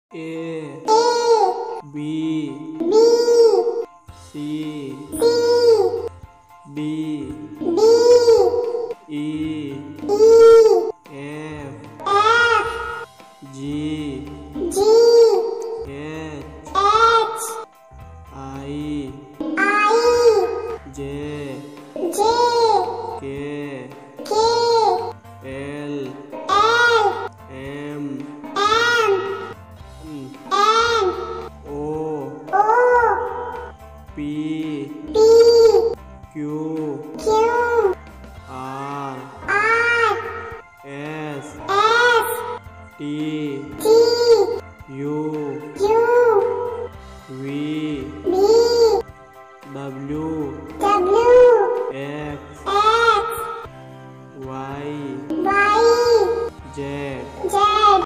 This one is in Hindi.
A B C D E F G H I J K L M O P Q R S T U V